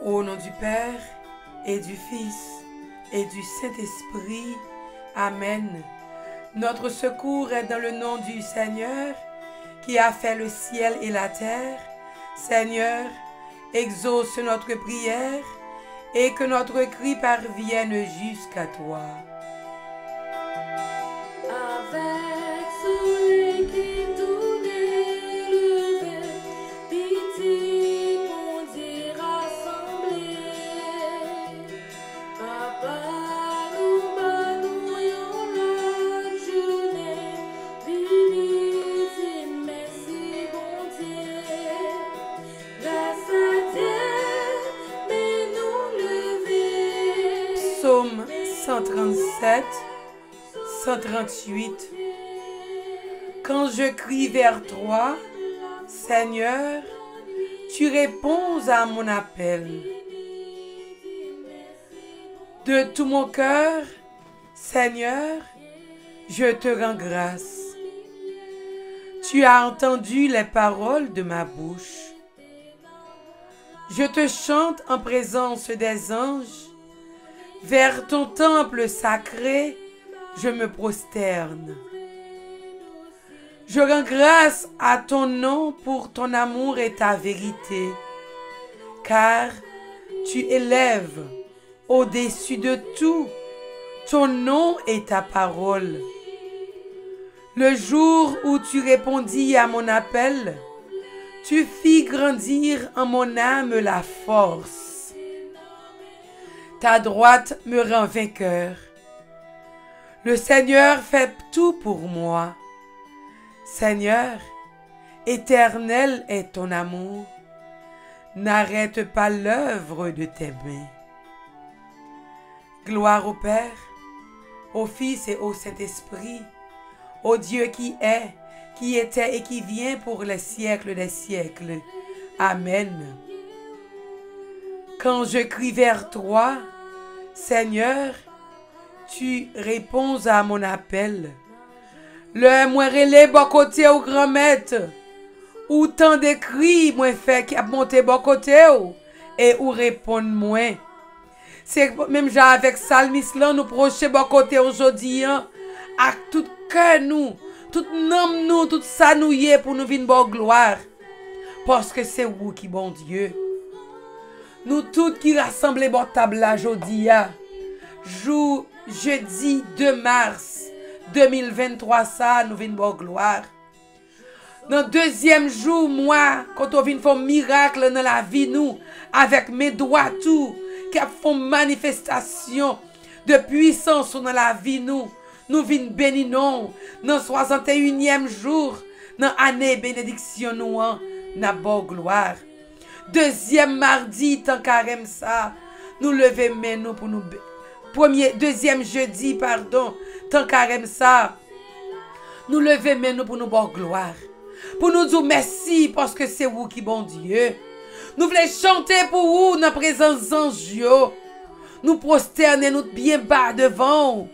Au nom du Père, et du Fils, et du Saint-Esprit. Amen. Notre secours est dans le nom du Seigneur, qui a fait le ciel et la terre. Seigneur, exauce notre prière, et que notre cri parvienne jusqu'à toi. Avec soleil qui tourne élevé, pitié mon Dieu rassemblé. Papa nous yon la journée, vivez merci bon Dieu. Grâce à Dieu, mais nous lever. Psaume 137, 138. Quand je crie vers toi, Seigneur, tu réponds à mon appel. De tout mon cœur, Seigneur, je te rends grâce. Tu as entendu les paroles de ma bouche. Je te chante en présence des anges. Vers ton temple sacré, je me prosterne. Je rends grâce à ton nom pour ton amour et ta vérité, car tu élèves au-dessus de tout ton nom et ta parole. Le jour où tu répondis à mon appel, tu fis grandir en mon âme la force. Ta droite me rend vainqueur. Le Seigneur fait tout pour moi. Seigneur, éternel est ton amour. N'arrête pas l'œuvre de tes mains. Gloire au Père, au Fils et au Saint-Esprit, au Dieu qui est, qui était et qui vient pour les siècles des siècles. Amen. Quand je crie vers toi, Seigneur, tu réponds à mon appel. Le moi relé bon côté au grand maître, ou tant de cris moi fait qui a monté bon côté et ou répondre moi. C'est même genre avec Salmis là nous procher bon côté aujourd'hui hein, à tout cœur nous, tout nom nous, tout ça nous y est pour nous venir bonne gloire. Parce que c'est vous qui bon Dieu. Nous tous qui rassemblés bon table là aujourd'hui, jour jeudi 2 mars 2023, ça nous venons bonne gloire. Dans le deuxième jour, moi, quand on vient faire un miracle dans la vie, nous, avec mes doigts tout, qui font manifestation de puissance dans la vie, nous venons bénir nous, dans le 61e jour, dans l'année bénédiction, nous, na bonne gloire. Deuxième mardi, tant carême ça, nous levons main nous pour nous deuxième jeudi, pardon, tant carême ça, nous levons main nous pour nous bonne gloire. Pour nous dire merci parce que c'est vous qui bon Dieu. Nous voulons chanter pour vous dans la présence d'anges. Nous prosterner nous bien bas devant.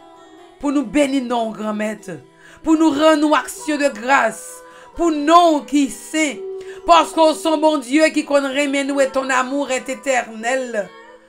Pour nous bénir non grand maître. Pour nous rendre nous action de grâce. Pour nous qui sait. Parce qu'on son bon Dieu qui connaît mais nous et ton amour est éternel.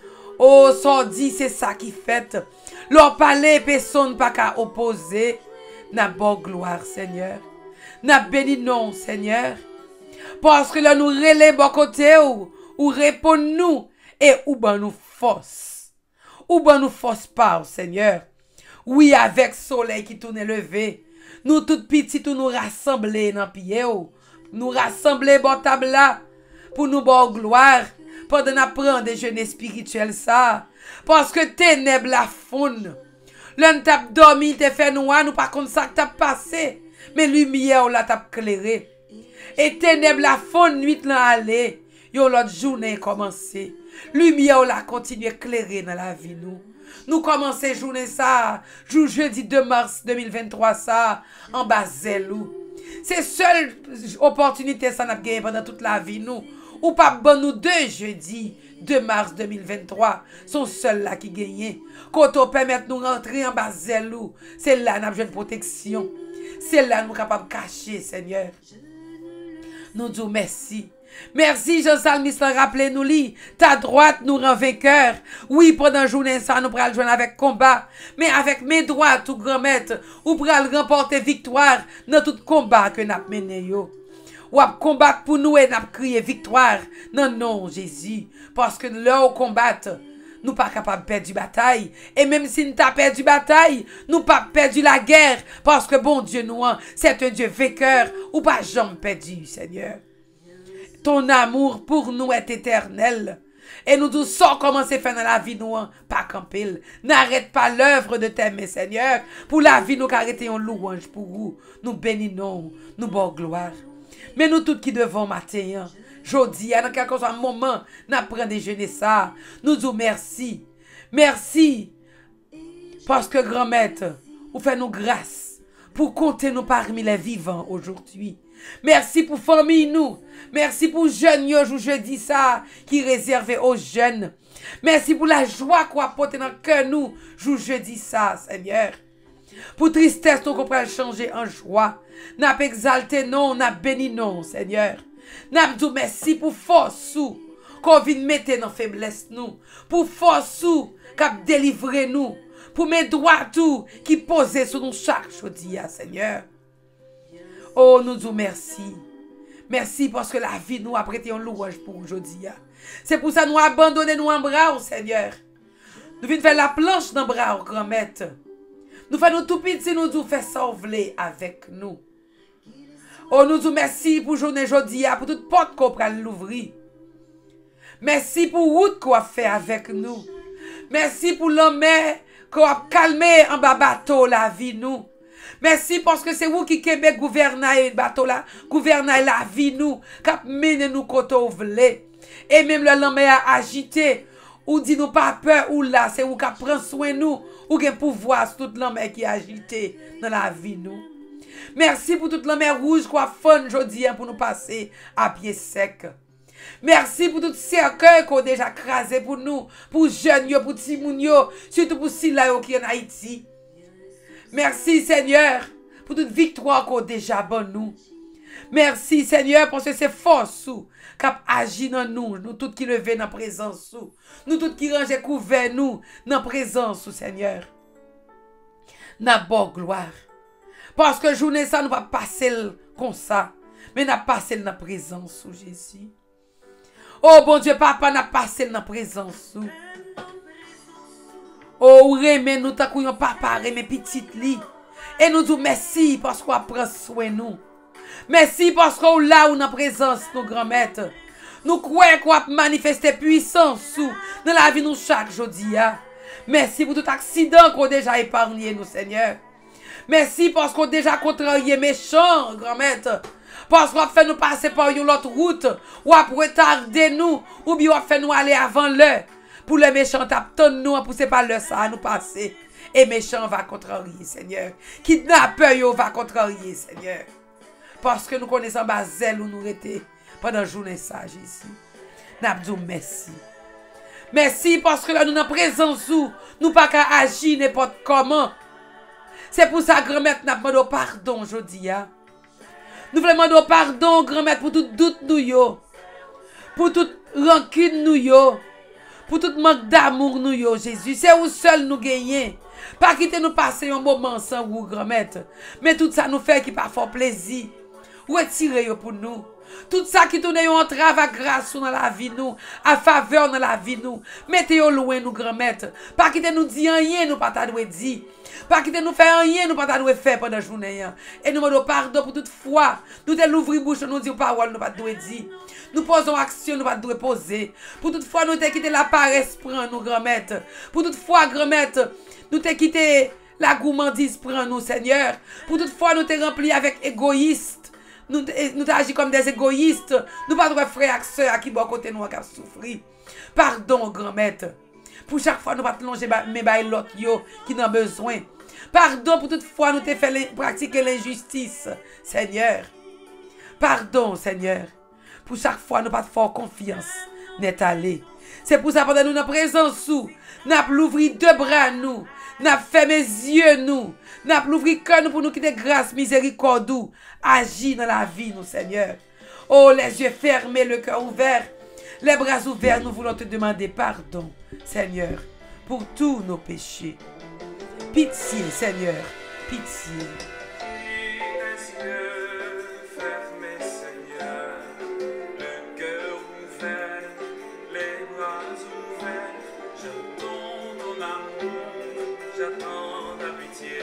Oh, ça dit, c'est ça qui fait. Leur palais, personne pas qu'à opposer. N'a bonne gloire, Seigneur. N'a béni non, Seigneur. Parce que là, nous relais bon côté ou répond nous et ou ben nous force. Ou ben nous force pas, Seigneur. Oui, avec soleil qui tourne levé. Nous toutes petites nous rassembler dans pied. Nous rassembler bon table là pour nous bonne gloire. Pendant apprendre déjeuner spirituel ça. Parce que ténèbres la faune. L'un t'a dormi, t'es fait noir, nous pas comme ça que t'as passé. Mais lumière la t'a éclairé. Et ténèbres la faune nuit là aller. Yo l'autre journée commencé. Lumière la continue éclairer dans la vie nous. Nous commençons journée ça, jeudi 2 mars 2023 ça en Bazelou. C'est seule opportunité ça n'a gagné pendant toute la vie nous. Ou pas bon nous deux jeudi 2 mars 2023 sont seuls là qui gagnent. Quand on permet nous rentrer en Bazelou, c'est là nous avons une protection. C'est là nous sommes capables de cacher, Seigneur. Nous disons merci. Merci, Jean Salmis, rappelez-nous, ta droite nous rend vainqueur. Oui, pendant la journée, ça nous pral joindre avec combat. Mais avec mes droites, ou grand maître, ou pral remporter victoire dans tout combat que nous mené yo. Ou à combattre pour nous et nous crier victoire. Non, non, Jésus. Parce que là, au combat, nous pas capables de perdre la bataille. Et même si nous avons perdu la bataille, nous pas perdu la guerre. Parce que bon Dieu, nous, c'est un Dieu vainqueur. Ou pas jamais perdu, Seigneur. Ton amour pour nous est éternel. Et nous tous sans commencer à faire dans la vie, nous, pas camper. N'arrête pas l'œuvre de tes mains, Seigneur. Pour la vie, nous arrêtons louange pour vous. Nous bénissons, nous bon gloire. Mais nous tous qui devons matin, jeudi, dans quelque chose, un moment, nous prenons déjeuner ça. Nous disons merci. Merci. Parce que grand maître, vous faites nous grâce pour compter nous parmi les vivants aujourd'hui. Merci pour famille nous. Merci pour jeunes, je dis ça, qui est réservé aux jeunes. Merci pour la joie qu'on apporte dans le cœur nous, je dis ça, Seigneur. Pour tristesse, nous comprenons changer en joie. N'a pas exalté non, n'a béni non, Seigneur. N'a dit merci pour force qu'on vient mettre dans faiblesse nous. Pour force qu'on délivrer nous. Pour mes droits tout qui posent sur nous chaque jeudi, Seigneur. Oh, nous disons merci. Merci parce que la vie nous a prêté un louange pour aujourd'hui. C'est pour ça que nous abandonnons nous en bras, Seigneur. Nous venons faire la planche dans le bras, grand maître. Nous faisons tout petit, nous nous faisons sauver avec nous. Oh, nous disons merci pour journée aujourd'hui, pour toute porte qu'on prend l'ouvrir. Merci pour route qu'on a fait avec nous. Merci pour l'homme qu'on a calmé en bas bateau la vie nous. Merci parce que c'est vous qui Québec gouvernail bateau là, gouvernail la vie nous, cap mène nous côté où voulez. Et même le l'homme a agité, ou dit nous pas peur ou là, c'est vous qui prend soin nous, ou qui pouvoir sur toute l'homme qui est agité dans la vie nous. Merci pour toute l'homme rouge qu'on a fun aujourd'hui pour nous passer à pied sec. Merci pour tout cercueil qu'on a déjà crasé pour nous, pour jeunes, pour Timounio, surtout pour Sila qui est en Haïti. Merci Seigneur pour toute victoire qu'on a déjà bonne nous. Merci Seigneur parce que c'est force qui agit dans nous, nous tous qui levons dans la présence, nous tous qui rangent couvert nous dans la présence Seigneur. N'a bonne gloire. Parce que journée ça nous va passer comme ça, mais n'a passé dans la présence Jésus. Oh bon Dieu papa n'a passé dans la présence. Oh, remè nous ta couillon papa, remè petite li. Et nous disons merci parce qu'on prend soin de nous. Merci parce qu'on là où dans présence nos grands maîtres. Nous croyons qu'on a manifesté puissance dans la vie nous chaque jeudi. Merci pour tout accident qu'on a déjà épargné nous Seigneur. Merci parce qu'on a déjà contrarié méchant grand maître. Parce qu'on a fait nous passer par une autre route. Ou a retarder nous. Ou bien on a fait nous aller avant l'heure. Pour le méchant, t'attend nous, pour c'est pas le ça à nous passer. Et méchant va contrarier, Seigneur. Kidnappeur va contrarier, Seigneur. Parce que nous connaissons Basel où nous étions pendant la journée ça, Jésus. Nous merci. Merci parce que là, nous sommes présence où nous pas qu'à agir n'importe comment. C'est pour ça, grand-mère, nous demandons pardon aujourd'hui. Nous voulons demander pardon, grand-mère, pour tout doute nous, yo. Pour toute rancune nous, yo. Pour tout manque d'amour nous, yo, Jésus. C'est où seul nous gagnons. Pas quitter nous passer un moment sans vous, grand-mère. Mais tout ça nous fait qui parfois plaisir. Retirez pour nous. Tout ça qui tourne en travail grâce dans la vie nous, à faveur dans la vie nous. Mettez-vous loin nous, grand-mère. Pas quitter nous dire rien, nous pas t'adouer dire. Pas quitter nous faire rien, nous pas t'adouer faire pendant la journée. Et nous demandons pardon pour toute foi. Nous te l'ouvrir bouche, nous dire parole, nous pas t'adouer dire. Nous posons action, nous pas t'adouer poser. Pour toute foi, nous te quitté la paresse, prend nous, grand-mère. Pour toute foi, grand-mère, nous te quitté la gourmandise, prend nous, Seigneur. Pour toute foi, nous te rempli avec égoïste. Nous agissons comme des égoïstes. Nous pas de frères et sœurs qui bon côté nous qui souffrir. Pardon, grand-mère. Pour chaque fois, nous pas longer mes bails l'autre qui n'ont besoin. Pardon pour toute fois, nous te fait pratiquer l'injustice, Seigneur. Pardon, Seigneur. Pour chaque fois, nous pas de fort confiance. N'est allé. C'est pour ça, pendant nous, dans présence, nous avons l'ouvrir deux bras, nous. Nous avons fermé les yeux, nous. Nous avons l'ouvrir cœur, nous, pour nous quitter grâce, miséricorde, agir dans la vie, nous, Seigneur. Oh, les yeux fermés, le cœur ouvert, les bras ouverts, nous voulons te demander pardon, Seigneur, pour tous nos péchés. Pitié, Seigneur, pitié. Les yeux fermés, Seigneur, le cœur ouvert, les bras ouverts, j'attends ton amour, j'attends ta pitié,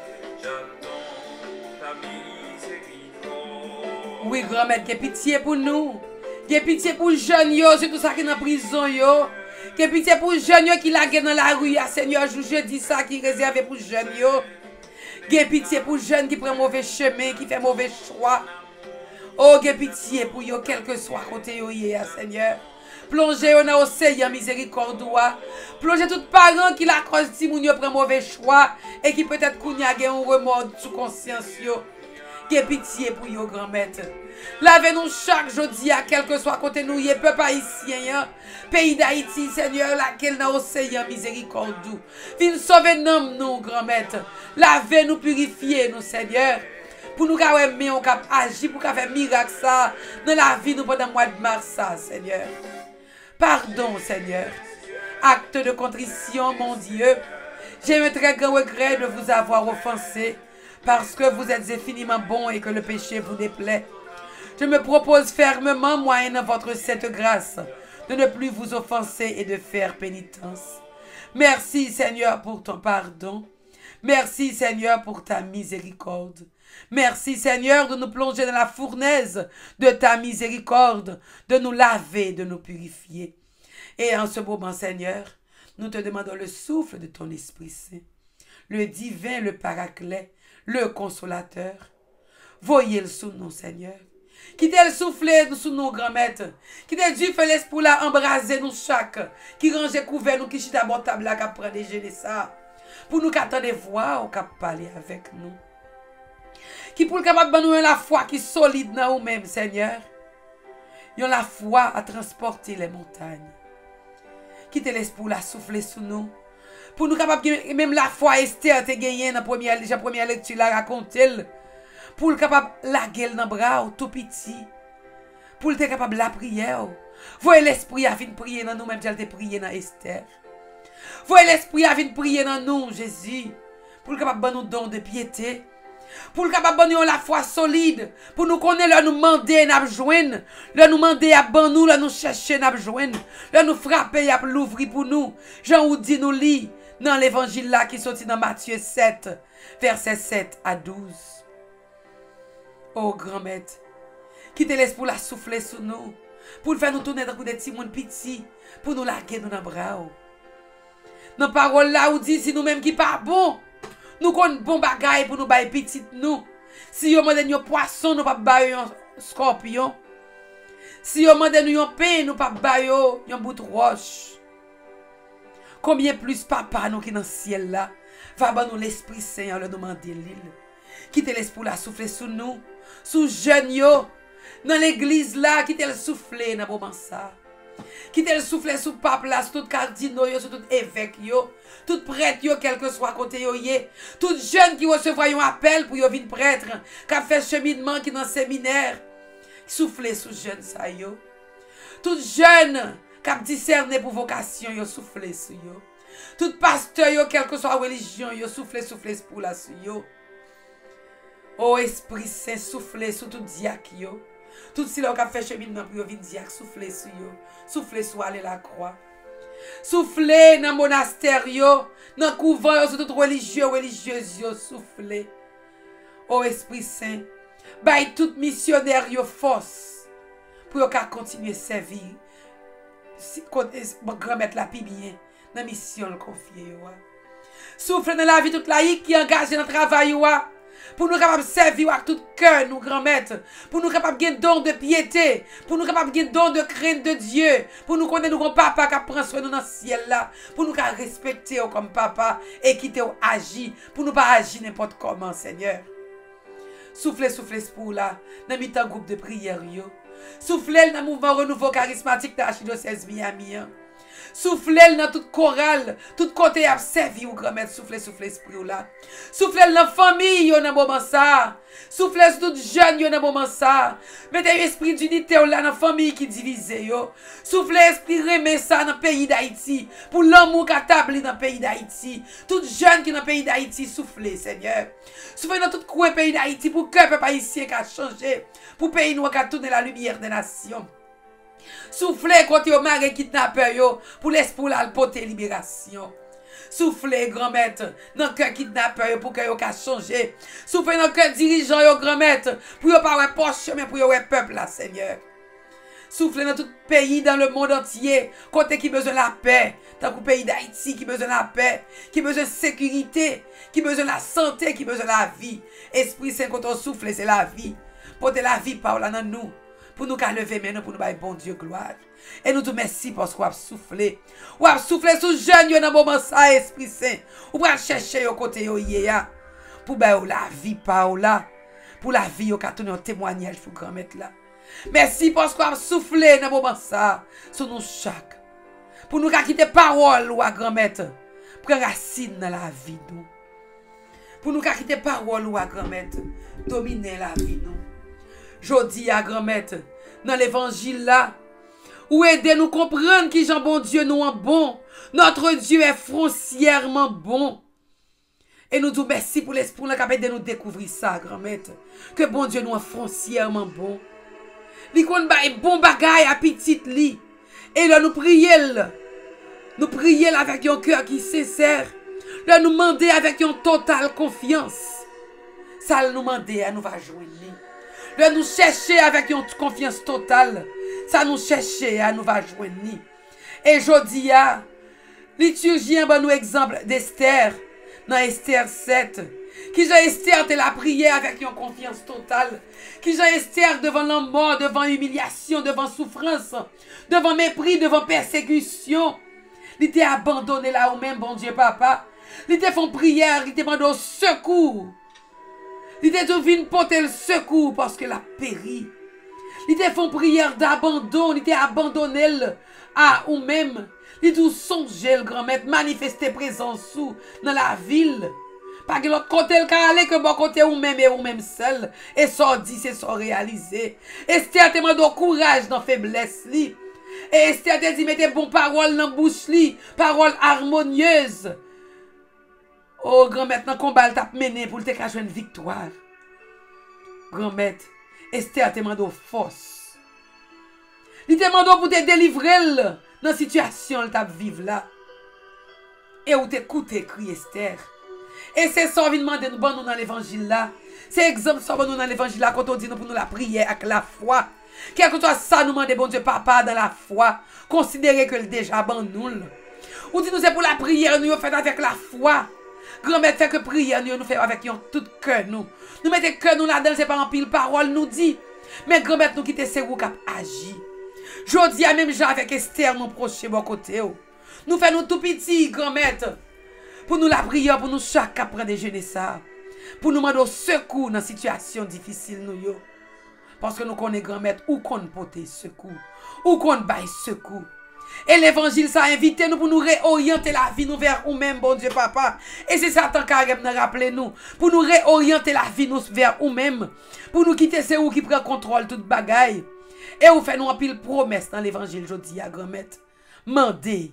j'attends ta miséricorde. Oui, grand-mère, que pitié pour nous. Que pitié pour les jeunes, yo, surtout ça qui est dans la prison, yo. Que pitié pour les jeunes yo, qui laguent dans la rue, Seigneur, je dis ça qui est réservé pour les jeunes, yo. Que pitié pour les jeunes qui prennent mauvais chemin, qui font mauvais choix. Oh, que pitié pour yo, quel que soit côté yo, Seigneur. Plongez yo dans l'océan miséricorde. Plongez tous les parents qui la cause si moun yo prend mauvais choix et qui peut-être kounya gen un remords sous conscience yo. Que pitié pour yo, grand-mère. Lavez-nous chaque jeudi à quel que soit côté nous, peuple haïtien, pays d'Haïti, Seigneur, laquelle dans l'océan miséricorde. Viens sauver nous, grand-mère. Lavez-nous, purifiez nous, Seigneur. Pour nous aimer, on cap agir, pour faire miracle ça dans la vie nous pendant le mois de mars, ça, Seigneur. Pardon, Seigneur. Acte de contrition, mon Dieu. J'ai un très grand regret de vous avoir offensé parce que vous êtes infiniment bon et que le péché vous déplaît. Je me propose fermement, moyennant votre sainte grâce, de ne plus vous offenser et de faire pénitence. Merci, Seigneur, pour ton pardon. Merci, Seigneur, pour ta miséricorde. Merci, Seigneur, de nous plonger dans la fournaise de ta miséricorde, de nous laver, de nous purifier. Et en ce moment, Seigneur, nous te demandons le souffle de ton Esprit Saint, le divin, le paraclet, le consolateur. Voyez-le sous nous, Seigneur. Quittez le souffler sous nous, grand-mère. Quittez Dieu fait l'esprit là, embraser nous chaque. Qui range couvert nous, qui chita bon table là, qui prend déjeuner ça. Pour nous qu'attendre voix ou qu'à parler avec nous. Qui pour le capable de nous la foi qui solide dans nous-mêmes, Seigneur. Yon la foi à transporter les montagnes. Quittez l'esprit là, souffler sous nous. Pour nous capable même la foi Esther te gagné dans la première lecture là raconter. Pour le capable la gueule dans bras tout petit. Pour le capable la prière. Voyez l'esprit à venir prier dans nous même j'allais te prier dans Esther. Voyez l'esprit à venir prier dans nous Jésus. Pour le capable nous don de piété. Pour le capable nous la foi solide. Pour nous connaître nous demander n'a joindre. Là nous demander à ban nous là nous chercher n'a joindre. Là nous frapper à l'ouvrir pour nous. Jean ou dit nous lit dans l'évangile là qui sorti dans Matthieu 7 verset 7 à 12. Oh, grand-mère, quittez l'esprit la souffler sur nous, pour faire nous tourner dans des petits monde petits, pour nous larguer dans les bras. Dans la parole là, où dit si nous-mêmes qui pas bon, nous connaissons bon bagaille pour nous bailler petit nous. Si nous demandons un poisson, nous pas bailler un scorpion. Si nous demandons un pain, nous pas bailler un bout de roche. Combien plus papa nous qui dans le ciel là, va nous l'Esprit Saint le demander l'île. Quittez l'esprit la souffler sur nous. Sous jeunes yo, dans l'église là, qui te le souffler dans moment ça. Qui te le souffler sous pape là, sur tout cardinal yo, sur tout évêque yo, tout prêtre yo, quel que soit côté yo yé. Tout jeune qui recevra un appel pour yo venir prêtre, qui fait cheminement qui dans séminaire, souffler sous jeune ça yo. Tout jeune qui a discerné pour vocation yo, souffler sous yo. Tout pasteur yo, quelle que soit religion yo, souffler pour la sous yo. Oh Esprit Saint, soufflez sur tout diacre yo. Tout si l'on a fait cheminement pour venir diacre, soufflez sur yo. Soufflez sur aller la croix. Soufflez dans le monastère yo, dans le couvent yo, sur tout religieux, religieuse yo, soufflez. Oh Esprit Saint, baille tout missionnaire yo force pour yo continuer à servir. Grand-mère la pi bien dans la mission le confier yo. Soufflez dans la vie toute laïque qui engage dans le travail yo. Pour nous capables de servir avec tout cœur, nous grand-mère. Pour nous capables de don de piété. Pour nous capables de don de crainte de Dieu. Pour nous connaître nous papa qui prend soin de nous dans le ciel là. Pour nous respecter comme papa et quitter ou agir. Pour nous pas agir n'importe comment, Seigneur. Soufflez pour là. Dans le groupe de prière. Soufflez dans le mouvement renouveau charismatique d'Archidiocèse Miami. Soufflez dans toute chorale, tout côté a servi ou grand-mère, soufflez esprit ou là. Soufflez dans la famille, yon nan moment ça. Soufflez sur tout jeune, yon nan moment ça. Mettez esprit d'unité ou là dans la famille qui divise yo. Soufflez esprit remet ça dans le pays d'Haïti. Pour l'amour qui établi dans le pays d'Haïti. Tout jeune qui dans le pays d'Haïti, soufflez, Seigneur. Soufflez dans tout coin pays d'Haïti pour que le peuple haïtien qui a changé. Pour le pays nous qui a tourné la lumière des nations. Soufflez quand yo maré kidnappeur yo pour l'espoir la porter libération. Soufflez grand-mère dans cœur kidnappeur yo pour que yo ka changer. Soufflez dans cœur dirigeant yo grand-mère pour yo pas ouais poche mais pour yo ouais peuple là Seigneur. Soufflez dans tout pays dans le monde entier côté qui besoin la paix, tant que pays d'Haïti qui besoin la paix, qui besoin de sécurité, qui besoin la santé, qui besoin la vie. Esprit Saint quand on souffle c'est la vie. Porter la vie par là dans nous. Pour nous lever maintenant, pour nous bailler bon Dieu gloire. Et nous te merci parce qu'on a soufflé. On a soufflé sous jeune, dans le moment ça, Esprit Saint. On va chercher au côté yo ya. Pour bailler la vie par là. Pour la vie, on a tourné un témoignage pour grand-mère là. Merci parce qu'on a soufflé dans le moment ça, sur nous chaque. Pour nous quitter parole ou à grand-mère. Prendre racine dans la vie nous. Pour nous quitter parole ou à grand-mère. Dominer la vie nous. Jodi à grand-mère, dans l'évangile là, ou aider nous comprendre qui Jean bon Dieu nous en bon. Notre Dieu est foncièrement bon. Et nous disons merci pour l'esprit qui de nous découvrir ça, grand-mère. Que bon Dieu nous est foncièrement bon. Li kon ba bon bagay à petite li. Et là nous prions. Nous prions avec un cœur qui sincère. Là nous demander avec une totale confiance. Ça nous demander à nous va joindre. Là nous chercher avec une confiance totale. Ça nous chercher à nous va joindre. Et jodi a liturgien ba nous exemple d'Esther dans Esther 7. Qui Jean Esther te la prié avec une confiance totale. Qui Jean Esther devant la mort, devant humiliation, devant souffrance, devant mépris, devant persécution. Il était abandonné là ou même bon Dieu papa. Il était fait prière, il était demandé secours. Il était devenu porter le secours parce que la péri. Il était fait prière d'abandon, il était abandonné à ou même. Il était songer le grand-mère, manifester présence sous dans la ville. Pas que l'autre côté le aller que bon côté ou même et ou même seul. Et ça dit, c'est ça réalisé. Esther te demande courage dans faiblesse li. Et Esther te dit mettez bon parole dans bouche li, parole harmonieuse. Oh, grand-mère, dans le combat, t'a mené pour te cacher une victoire. Grand-mère, Esther te demande force. Il te demande pour te délivrer dans la situation que tu vivre là. Et où t'écoutes, crie Esther. Et c'est ça qu'on demande nous dans l'évangile là. C'est exemple ça nous dans l'évangile là quand on dit nous pour nous la prière avec la foi. Quel que soit ça nous demande bon Dieu papa dans la foi. Considérez que le déjà ban nous. Ou dit nous c'est pour la prière nous fait avec la foi. Grand-mère fait que prière nous fait avec tout cœur nous. Nous mettons cœur nous là-dedans c'est pas en pile parole nous dit. Mais grand-mère nous quitter c'est où qui agit. Jodi a même Jean avec Esther nous proche bon côté. Nous faisons tout petit grand-mère. Pour nous la prière, pour nous chaque après déjeuner ça. Pour nous demander secours dans une situation difficile nous yo. Parce que nous connaissons grand-mère où qu'on porter secours. Où qu'on baille secours. Et l'évangile ça a invité nous pour nous réorienter la vie nous vers nous-mêmes, bon Dieu papa. Et c'est ça tant qu'à nous rappeler nous. Pour nous réorienter la vie nous vers nous-mêmes. Pour nous quitter c'est où qui prend contrôle toute bagaille. Et où fait nous en pile promesse dans l'évangile jodi à grand-mère. Mandez.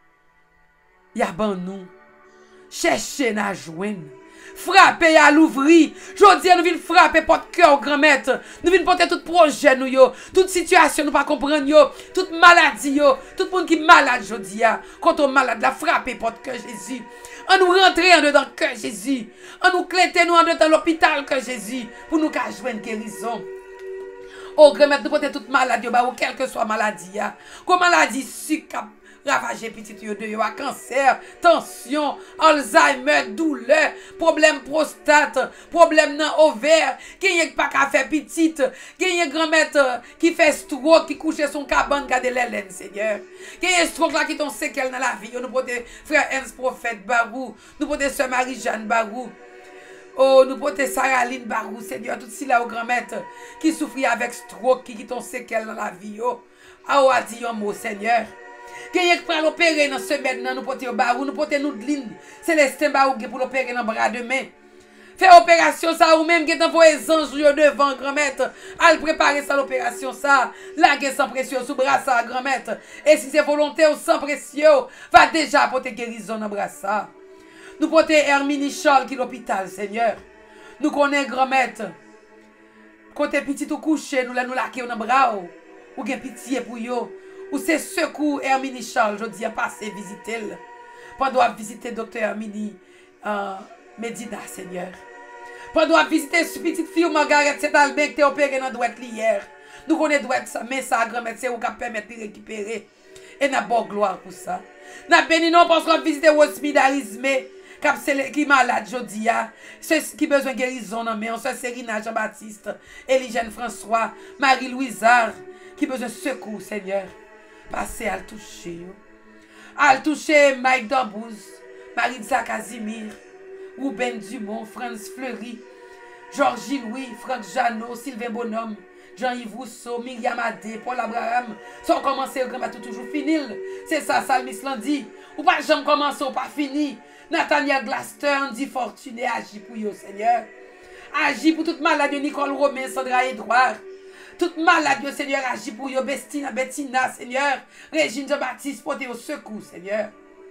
Ya ban nous. Cherchez na joindre. Frapper à l'ouvrir. Jodi nous vinn frapper porte cœur grand-mère. Nous vinn porter tout projet nous yo, toute situation nous pas comprendre yo, toute maladie yo, tout monde qui malade jodi a. Quand on malade la frapper porte cœur Jésus. On nous rentrer en dedans cœur Jésus. On nous cléter nous en dedans l'hôpital cœur Jésus pour nous ka joindre guérison. Oh grand-mère nous porter toute maladie ba ou quelle que soit maladie a. Comme maladie sucre ravager petit yo de yo a cancer, tension, Alzheimer, douleur, problème prostate, problème dans ovaire, qui y pas qu'à faire petite, qui y grand-mère qui fait stroke, qui couche son cabane garde l'Hélène Seigneur. Qui y stroke là qui ton séquelle dans la vie, nous porte frère Ernst Prophète Barou, nous porte sœur Marie-Jeanne Barou. Oh, nous portons Saraline Barou, Seigneur, tout si là au grand-mère qui souffre avec stroke, qui ton séquelle dans la vie. Oh, a dit un mot, Seigneur. Gagne qui pour l'opérer dans ce semaine, nous porter au barou, nous porter nous de ligne. Célestin barou pour l'opérer dans bras demain. Fait opération ça ou même qui est envoyé anges devant grand maître. Al préparer ça l'opération ça. Laguer sans pression sous bras ça grand maître. Et si c'est volontaire ou sans pression, va déjà porter guérison dans bras ça. Nous porter Hermine Charles qui l'hôpital Seigneur. Nous connaissons grand maître. Côté petit ou couché, nous la laquer dans bras ou gen pitié pour yo. Ou c'est secours Hermine Charles, je dis à passer visiter. Pendant visiter docteur Hermine Medina Seigneur. Pendant visiter ce petite fille Margaret c'est Albert qui t'a opéré dans droite hier. Nous connaissons droite ça mais ça grand médecin ou qui permettre de récupérer et n'a bonne gloire pour ça. N'a béni non parce qu'on visiter hospitalisme qui malade jodi a, ceux qui besoin guérison non mais on se Serina Jean-Baptiste, Eligène François, Marie-Louisard qui besoin secours Seigneur. Passez à le toucher. À le toucher Mike Dambouz, Maritza Casimir, Ruben Dumont, Franz Fleury, Georgie Louis, Franck Jeannot, Sylvain Bonhomme, Jean-Yves Rousseau, Myriam Adé, Paul Abraham. Sans commencer, le grand tout toujours fini. C'est ça, Salmis l'a dit. Ou pas jamais commencer, ou pas fini. Nathaniel Glaster, dit fortuné, agit pour vous, Seigneur. Agit pour toute maladie, Nicole Romain, Sandra Edouard. Toute maladie, Seigneur, agit pour vous, Bettina, Seigneur. Régine Jean-Baptiste, portez au secours, Seigneur.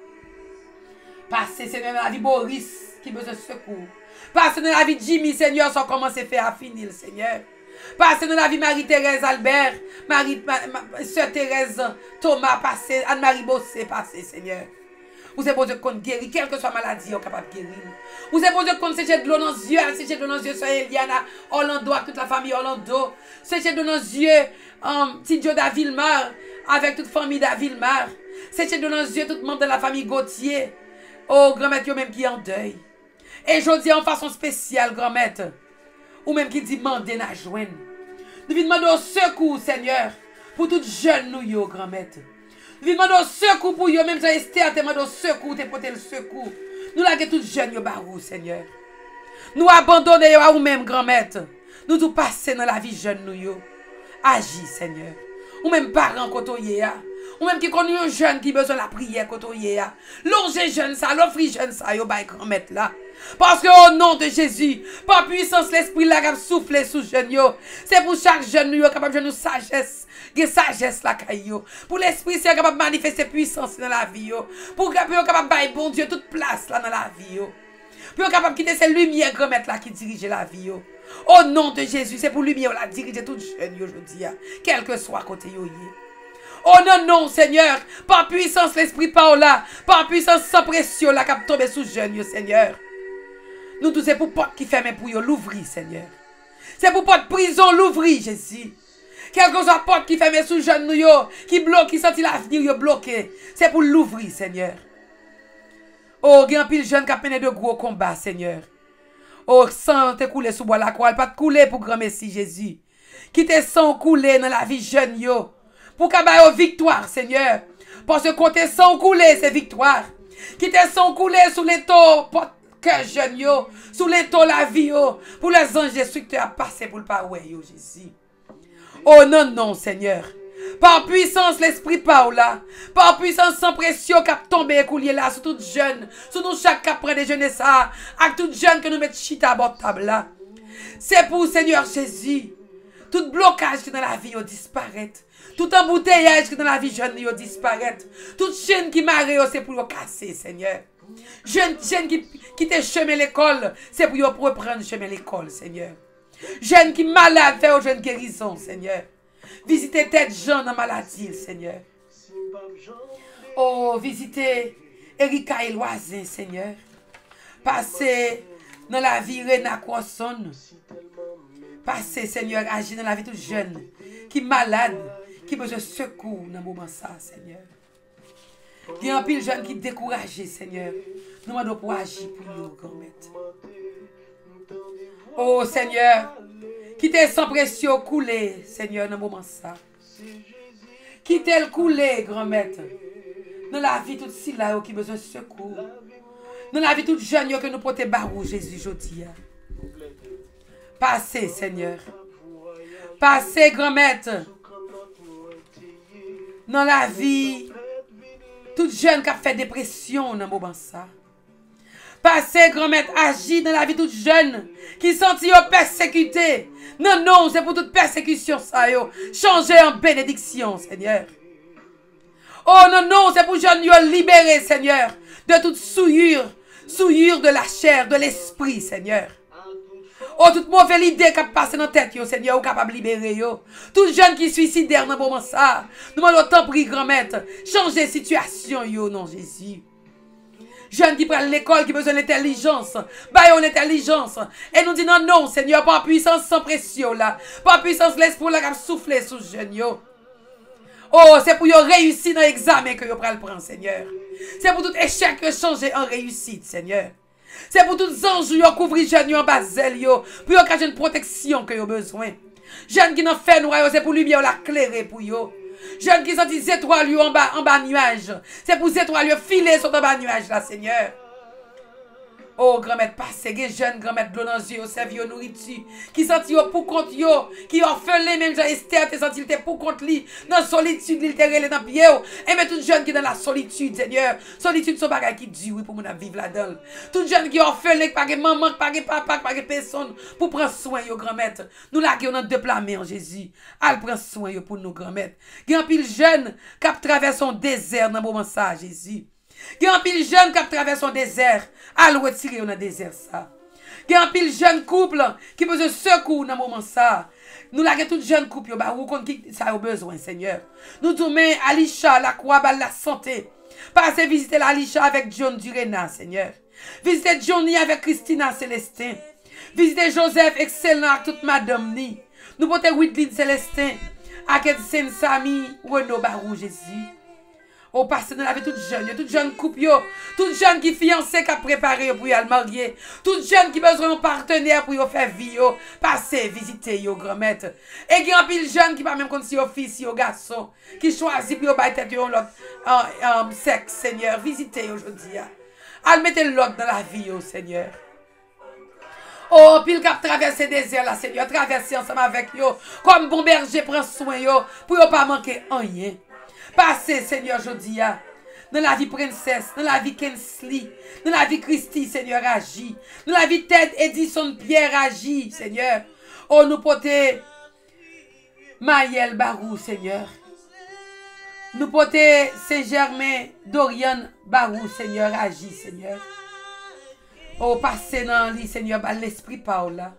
Passez, Seigneur, dans la vie Boris, qui besoin de secours. Passez dans la vie Jimmy, Seigneur, sans commencer à faire à finir, Seigneur. Passez dans la vie Marie-Thérèse Albert, Sœur Thérèse Thomas, passez, Anne-Marie Bossé, passez, Seigneur. Vous êtes besoin qu'on guérit, quelle que soit maladie, vous êtes capable de guérir. Vous êtes besoin qu'on séche de l'eau dans les yeux, séche de l'eau dans les yeux, Sœur Eliana, Orlando, avec toute la famille Orlando. Séche de l'eau dans les yeux, petit Joe Davilmar, avec toute famille Davilmar. Séche de l'eau dans les yeux, tout le monde de la famille Gauthier. Oh, grand-maître, même qui est en deuil. Et je dis en façon spéciale, grand-maître, ou même qui dit mandez na joindre. Nous venons demander au secours, Seigneur, pour tout jeune nous, yo, grand-maître. Nous venons demander au secours pour yo, même Jean-Esther, te demande au secours, te porter le secours. Nous la tout jeune, yo, barou, Seigneur. Nous abandonner yo à vous-même, grand-maître. Nous tout passer dans la vie jeune nous, yo. Agis, Seigneur. Ou même parents, kotoye, ou même qui connaît un jeune qui besoin de la prière, kotoye, longer jeune ça, l'offrir jeune ça, yo, bay, grand-maître, là. Parce que au nom de Jésus, par puissance l'esprit là qui souffle sous jeune yo. C'est pour chaque jeune yo capable de nous sagesse, de sagesse la caillou. Pour l'esprit c'est capable de manifester puissance dans la vie yo. Pour capable de bon Dieu toute place là dans la vie yo. Pour capable quitter ces lumières grand maître là qui dirige la vie yo. Au nom de Jésus, c'est pour lumière la diriger toute jeune yo aujourd'hui, quel que soit côté yo yé. Oh non, non, Seigneur, par puissance l'esprit par là, par puissance sans pression là qui tombe sous jeune yo, Seigneur. Nous tous c'est pour porte qui ferme pour yo l'ouvrir, Seigneur. C'est pour porte prison l'ouvrir, Jésus. Quelle que soit porte qui ferme sous jeune nous yo, qui bloque, qui senti l'avenir yo bloqué, c'est pour l'ouvrir, Seigneur. Oh, il y a un pile jeune qui a mené de gros combats, Seigneur. Oh, sang te couler sous bois la croix, pas te couler pour grand Messie Jésus. Qui te sang couler dans la vie jeune yo. Pour qu'il y ait victoire, Seigneur. Parce que quand te sang couler, c'est victoire. Qui te sang couler sous les taux, que jeune yo, sous les taux la vie yo, pour les anges destructeurs à passer pour le paroué yo, Jésus. Oh non, non, Seigneur. Par puissance, l'esprit parle là. Par puissance sans pression qui a tombé et coulier là, sur tout jeune, sur nous chaque qui prend des jeunes ça, avec tout jeune que nous mettons chita à bord table là. C'est pour Seigneur Jésus. Tout blocage qui dans la vie yo disparaît. Tout embouteillage qui dans la vie jeune yo disparaît. Toute chaîne qui marre c'est pour yo casser, Seigneur. Jeune qui te chemin l'école, c'est pour yo reprendre chemin l'école, Seigneur. Jeune qui malade, fait aux jeunes guérison, Seigneur. Visitez tête gens dans maladie, Seigneur. Oh, visitez Erika et Loisin, Seigneur. Passez dans la vie Rena Croisson. Passez, Seigneur, agis dans la vie tout jeune, qui malade, qui besoin de secours dans le moment ça, Seigneur. Il y a un pile jeune qui découragé, Seigneur. Nous demandons pour agir pour nous, grand-maître. Oh, Seigneur, qui t'est sans pression couler, Seigneur, dans le moment ça. Qui t'est le couler, grand-maître. Dans la vie toute si là qui besoin de secours. Dans la vie toute jeune que nous portons barou, Jésus, jodi. Passez, Seigneur. Passez, grand-maître. Dans la vie Tout jeune qui a fait dépression dans le moment ça. Passez, grand-maître, agit dans la vie toute jeune qui sentit persécuté. Non, non, c'est pour toute persécution ça, yo. Changer en bénédiction, Seigneur. Oh non, non, c'est pour jeunes yo libérer, Seigneur, de toute souillure de la chair, de l'esprit, Seigneur. Oh, toute mauvaise idée qui a passé dans la tête, yo, Seigneur, ou capable de libérer, yo. Tout jeune qui suicidaire dans le moment ça. Nous demandons tant pris, grand-maître, changer la situation, yo, non, Jésus. Jeunes qui prennent l'école, qui besoin d'intelligence. Bah, on intelligence. Et nous dit non, non, Seigneur, pas puissance sans pression, là. Pas puissance l'esprit, là, qui a soufflé sous jeunes, yo. Oh, c'est pour yo réussir dans l'examen que yo pral prendre, Seigneur. C'est pour tout échec que changer en réussite, Seigneur. C'est pour tous les anges yo couvrir jeunes yo en basel yo. Pour yo cacher une protection que yo besoin. Jeunes qui n'en fait noir, c'est pour lumière la clairer pour yo. Jeunes qui sentent des étoiles en bas nuage. C'est pour ces étoiles filer sur le bas nuage là, Seigneur. Oh, grand-mère, passez, jeune grand-mère de l'eau dans les yeux, servi au nourriture, qui sentit pour contre yo, qui orphelé, même Jean Esther, te sentit pour contre lui, dans la solitude, il te relé dans pied, et mais tout jeune qui est dans la solitude, Seigneur, solitude, c'est un bagage qui dure, oui, pour nous vivre là-dedans. Tout jeune qui est orphelé, qui pas de maman, qui pas de papa, qui pas de personne, pour prendre soin, yo, grand-mère. Nous là, qui on a deux plats en Jésus, elle prend soin, yo, pour nous, grand-mère. Il y a un pile jeune qui a traversé un désert dans le moment ça, Jésus. Il y a un pile jeune qui a traversé un désert. À le retirer dans le désert ça. Il y a un pile jeune couple qui besoin de secours dans le moment ça. Nous l'avons tout jeune couple, bah, ou qui ça a besoin, Seigneur. Nous tournons Alisha, la croix, la santé. Passez visiter l'Alisha avec John Durena, Seigneur. Visiter Johnny avec Christina Célestin. Visiter Joseph, excellent, avec toute madame ni. Nous portons Whitley Célestin, avec Saint-Sami, Renaud Barou, Jésus. Oh, passez dans la vie toute jeune couple, toute jeune qui fiancé qui a préparé pour y aller marier, toute jeune qui besoin d'un partenaire pour y faire vie, passez, visitez, grand-mère. Et il y a un pile jeune qui pas même comme si yo fils, yo garçon, qui choisit pour y bailler tête l'autre sexe, Seigneur, visitez aujourd'hui. Allez, mettez l'autre dans la vie, Seigneur. Oh, pile cap traverser des désert là, Seigneur, traverser ensemble avec yo, comme bon berger prend soin yo, pour yo pas manquer rien. Passez, Seigneur, aujourd'hui, dans la vie princesse, dans la vie Kensley, dans la vie Christy, Seigneur, agit. Dans la vie Ted Edison Pierre, agit, Seigneur. Oh, nous porter Maël Barou, Seigneur. Nous porter Saint-Germain Dorian Barou, Seigneur, agit, Seigneur. Oh, passez dans lui, Seigneur, par l'esprit Paola.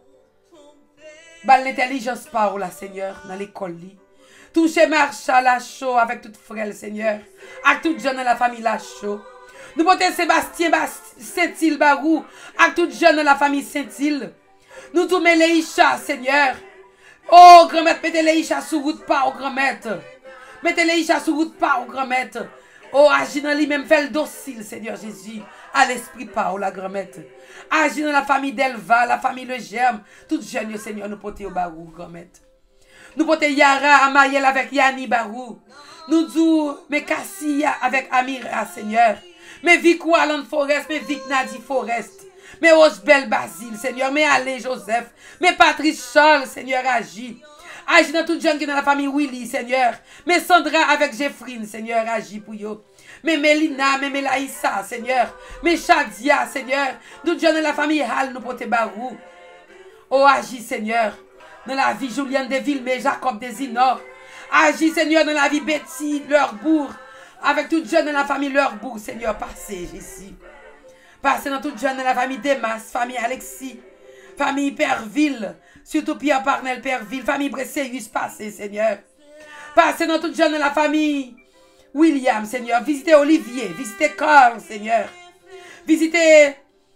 Par l'intelligence Paola, Seigneur, dans l'école. Touchez Marshall Lachaud avec toute frêle, Seigneur. Avec toute jeune dans la famille Lachaud. Nous portons Sébastien Saint-Île Barou. Avec toute jeune dans la famille Saint-Île. Nous tournons Leïcha, Seigneur. Oh, grand-mère, mettez Leïcha sous route pas au grand-mère. Mettez Leïcha sous route pas au grand-mère. Oh, agis dans lui-même, fait le docile, Seigneur Jésus. À l'esprit pas, oh, la grand-mère. Agis dans la famille d'Elva, la famille Le Germe. Toute jeune, Seigneur, nous portons au Barou, grand-mère. Nous portons Yara Amayel avec Yanni Barou. Nous disons, mais Cassia avec Amira, Seigneur. Mais Vicou Alan Forest, mais Vic Nadi Forest. Mais Osbel Basile, Seigneur. Mais Alain Joseph. Mais Patrice Charles, Seigneur, agit. Agis dans toute jeune qui est dans la famille Willy, Seigneur. Mais Sandra avec Jeffrine, Seigneur, agit pour yo. Mais Mélina, mais Melaïssa, Seigneur. Mais Chadia, Seigneur. Toute jeune dans la famille Hal, nous portons Barou. Oh, agis, Seigneur. Dans la vie Julienne de Villemé, Jacob des Inor. Agis, Seigneur, dans la vie Betty, Leurbourg. Avec toute jeune dans la famille Leurbourg, Seigneur, passez, Jésus. Passez dans toute jeune dans la famille Demas, famille Alexis, famille Perville, surtout Pierre Parnel Perville, famille Bresséus, passez, Seigneur. Passez dans toute jeune dans la famille William, Seigneur. Visitez Olivier, visitez Carl, Seigneur. Visitez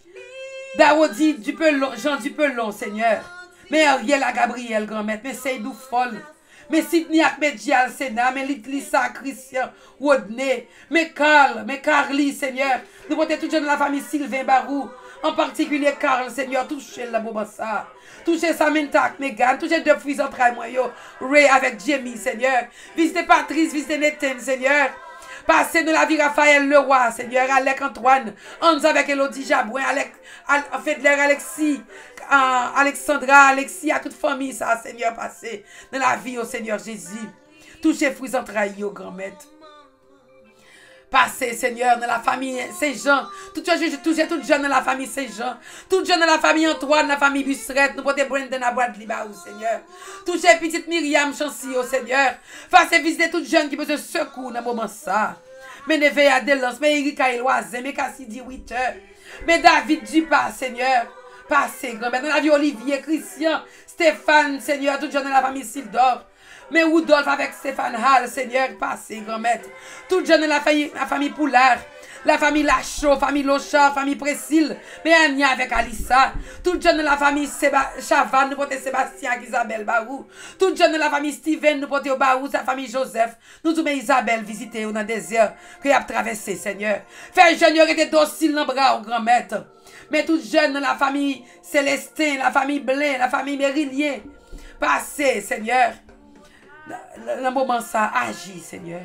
Daoudi Dupelon, Jean Dupelon, Seigneur. Mais Ariel à Gabriel, grand-mère, mais Seydou Foll, mais Sidney Akmedjial Sénat, mais Litlissa Christian Rodney, mais Carly, Seigneur. Nous portons tout jeune de la famille Sylvain Barou, en particulier Carl, Seigneur, touchez la Bobassa, touchez Samantha avec Megan, touchez deux fruits entre moi, Ray avec Jamie, Seigneur. Visitez Patrice, visitez Nathan, Seigneur. Passez de la vie Raphaël Leroy, Seigneur, Alec Antoine, Hans avec Elodie Jabouin, Fedler Alexis, Alexandra, Alexis, à toute famille, ça, Seigneur, passez dans la vie au Seigneur Jésus. Touchez fruits entrailles, grand-mère. Passez, Seigneur, dans la famille Saint-Jean. Tout jeune dans la famille Saint-Jean. Tout jeune dans la famille Antoine, la famille Busseret. Nous portons Brandon à boîte liba, Seigneur. Touchez petite Myriam Chancy, oh Seigneur. Fassez visiter tout jeune qui besoin de secours dans le moment ça. Mais ne veille à Delance, mais Erika Eloise, mais Cassidy Witter. Mais David Dupas, Seigneur. Passez, grand-mère, dans la vie Olivier, Christian, Stéphane, Seigneur, tout jeune dans la famille Sildor. Mais Rudolph avec Stéphane Hall, Seigneur, passez, grand-maître. Tout jeune dans la famille Poulard. La famille Lachaud, famille Lochard, famille Précile. Mais Anya avec Alissa. Tout jeune dans la famille Chavan, nous portons Sébastien avec Isabelle Barou. Tout jeune dans la famille Steven, nous portons Barou, sa famille Joseph. Nous sommes Isabelle visiter dans le désert que y a traversé, Seigneur. Fais jeune, y été docile dans le bras, grand-maître. Mais tout jeune dans la famille Célestin, la famille Blain, la famille Mérillier. Passez, Seigneur. Dans le moment ça, agis, Seigneur.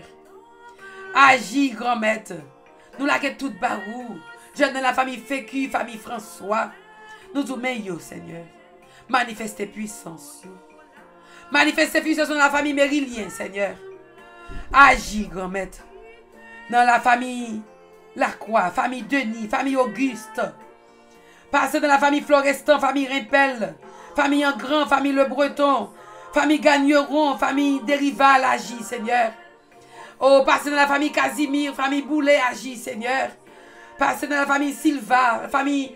Agis, grand-maître. Nous l'avons tout barou. Jeune dans la famille Fécu, famille François. Nous nous meilleurs, Seigneur. Manifestez puissance. Manifestez puissance dans la famille Mérilien, Seigneur. Agis, grand-maître. Dans la famille Lacroix, famille Denis, famille Auguste. Passez dans la famille Florestan, famille Rimpel. Famille Engrand, famille Le Breton. Famille Gagneron, famille Dérival, agis, Seigneur. Oh, passez dans la famille Casimir, famille Boulet, agis, Seigneur. Passez dans la famille Silva, famille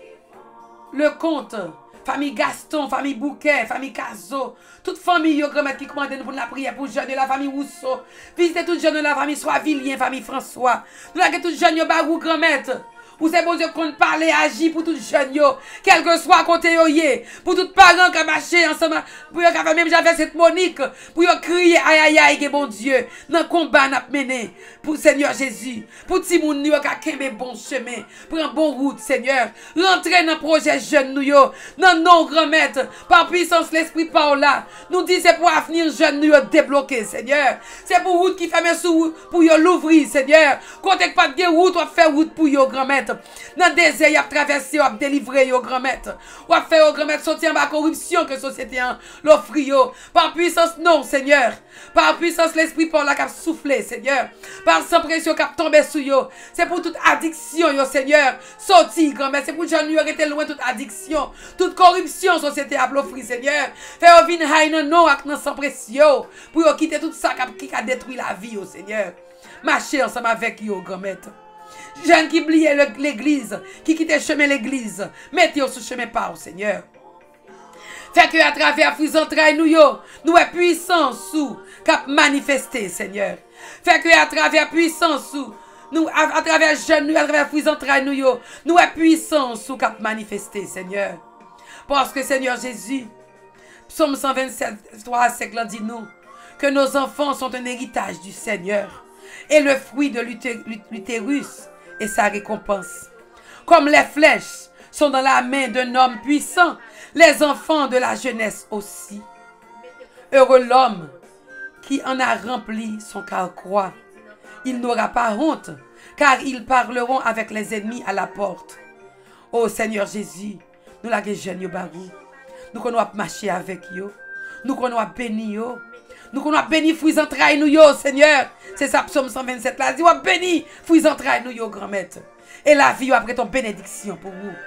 Lecomte, famille Gaston, famille Bouquet, famille Cazot. Toute famille, yo, grand-mère, qui commande nous pour la prière pour jeune de la famille Rousseau. Visitez toute jeune de la famille Soivilien, famille François. Nous avons toute jeune, yo, barou, grand-mère. Ou c'est bon Dieu qu'on parle et agit pour tout jeune yo, quel que soit côté yo yé, pour tout parent qui a marché ensemble, pour yo qui même j'avais cette Monique, pour yo crier aïe aïe aïe bon Dieu, dans le combat n'a mené pour Seigneur Jésus, pour ti moun yo qui a kembe bon chemin, pour un bon route Seigneur, rentrer dans projet jeune nous yo, dans nos grand maître, par puissance l'esprit par là, nous dit c'est pour avenir jeune nous yo débloquer Seigneur, c'est pour route qui ferme sous pour yo l'ouvrir Seigneur, côté pas de route on faire route pour yo grand maître. Dans le désert, il a traversé, il a délivré, au grand-maître. Il a fait au grand-maître sortir de la corruption que la société l'offre. Par puissance, non, Seigneur. Par puissance, l'esprit pour la cap soufflé, Seigneur. Par sans pression cap tombé sous yo. C'est pour toute addiction, yo, Seigneur. Sorti, grand-mère. C'est pour que j'en ai été loin toute addiction. Toute corruption, société a l'offre, Seigneur. Fait au vin haï non, ak nan sans pression. Pour quitter tout ça qui a détruit la vie, au Seigneur. Marchez ensemble avec yo, grand-maître. Jeunes qui oubliaient l'église, qui quittent chemin l'église, mettez-vous sur chemin par Seigneur. Fait que à travers fruits entrailles nous est puissance sous cap manifester Seigneur. Fait que à travers puissance sous nous à travers jeunes nous à travers fruits entrailles nous est puissance sous cap manifester Seigneur. Parce que Seigneur Jésus, Psaume 127 3 5 dit nous que nos enfants sont un héritage du Seigneur et le fruit de l'utérus et sa récompense. Comme les flèches sont dans la main d'un homme puissant, les enfants de la jeunesse aussi. Heureux l'homme qui en a rempli son carquois. Il n'aura pas honte, car ils parleront avec les ennemis à la porte. Ô Seigneur Jésus, nous la jeunes yo barou. Nous qu'on va marcher avec yo. Nous qu'on va bénir yo. Nous qu'on va bénir fruits entrailles nous yo, Seigneur. C'est ça, Psaume 127 là. Dit, on béni, fruits entrailles nous yo, grand-maître. Et la vie, après ton bénédiction pour vous.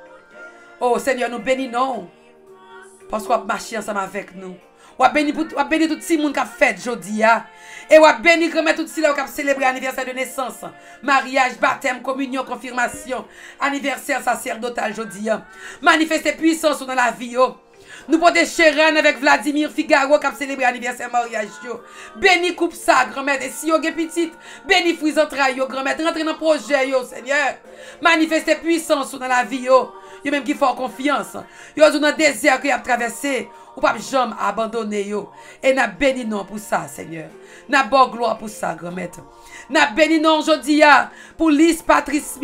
Oh, Seigneur, nous bénissons. Parce qu'on va marcher ensemble avec nous. On va bénir tout le monde qui a fait aujourd'hui. Et on va bénir grand-mère tout le monde qui a célébré l'anniversaire de naissance. Mariage, baptême, communion, confirmation. Anniversaire sacerdotal aujourd'hui. Manifestez puissance dans la vie. Nous portons Chéran avec Vladimir Figaro qui a célébré l'anniversaire mariage. Béni coupe ça, grand-mère. Et si vous avez petite, béni fruits entrailles, grand-mère. Rentrez dans le projet, Seigneur. Manifestez puissance dans la vie. Vous même qui font confiance. Vous êtes dans le désert que vous avez traversé. Ou pas jamais abandonner yo. Et n'a béni non pour ça, Seigneur. N'a bon gloire pour ça, grand-maître. N'a béni non aujourd'hui pour Lynn Patrice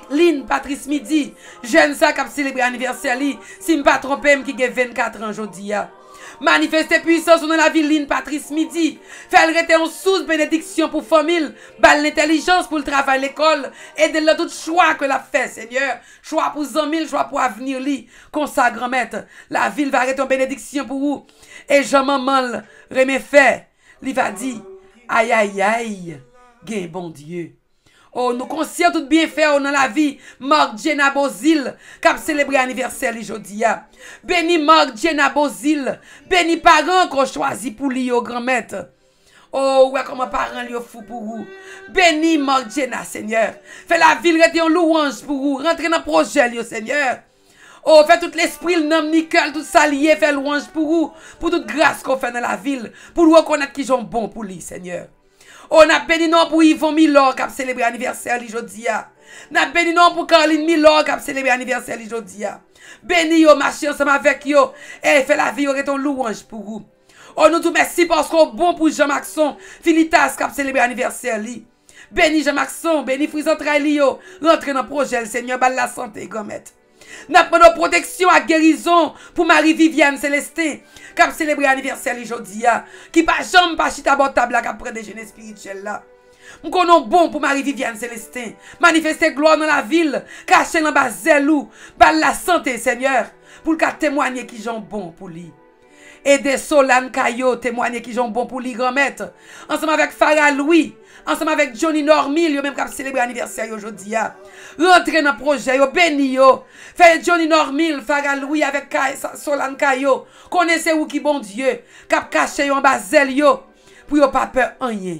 Midi. Jeune ça qui a célébré l'anniversaire li. Si je ne pas trompé, qui a 24 ans aujourd'hui. Manifestez puissance dans la vie Lynn Patrice Midi. Faire rester en sous bénédiction pour famille. Balle l'intelligence pour le travail, l'école. Et de tout choix que la fait, Seigneur. Choix pour 100 000, choix pour avenir li. Comme ça, grand-maître. La ville va rester en bénédiction pour vous. Et Jean-Maman remet fait. Il va dire, aïe aïe aïe. Gain bon Dieu. Oh, nous conscients tout bien faire dans la vie. Marc Jenna Bozil, qui a célébré l'anniversaire aujourd'hui. Béni Marc Jenna Bozil. Béni parents qu'on choisit pour lui, grand-maître. Oh, ouais, comment parents li fou pour vous. Béni Marc Jenna, Seigneur. Fais la ville rester en louange pour vous. Rentrez dans le projet, Seigneur. Oh, fais tout l'esprit, le nom, nickel, tout ça lié, fais louange pour vous. Pour toute grâce qu'on fait dans la ville. Pour nous reconnaître qu'ils sont bons pour lui, Seigneur. On a béni non pour Yvon Milor qui a célébré l'anniversaire aujourd'hui. On a béni non pour Caroline Milor qui a célébré l'anniversaire aujourd'hui. Béni yo, marchez ensemble avec yo. Et fait la vie, aurait ton louange pour vous. On nous dit merci parce qu'on est bon pour Jean-Maxon Filitas qui a célébré l'anniversaire. Béni Jean-Maxon, béni Frison Trailio. Rentrez dans le projet, le Seigneur, bal la santé, gommette. Nous avons protection à guérison pour Marie-Viviane Célestin qui a célébré l'anniversaire aujourd'hui. Qui pas jamais pas chita table qui a pris déjeuner spirituel là. Nous connaissons bon pour Marie-Viviane Célestin. Manifester gloire dans la ville. Cacher dans bas zèlou. Bal la santé, Seigneur. Pour le témoigner qui sont bon pour lui. Aider Solane Kayo, témoigner qui sont bon pour lui, grand-maître. Ensemble avec Farah Louis. Ensemble avec Johnny Normil, yo même qui a célébré l'anniversaire aujourd'hui. Rentrez dans le projet, yo béni yo. Fait Johnny Normil, Farah Louis avec Solane Kayo. Connaissez où qui bon Dieu. Qui a caché en bas zèl yo. Pour yo pas peur rien.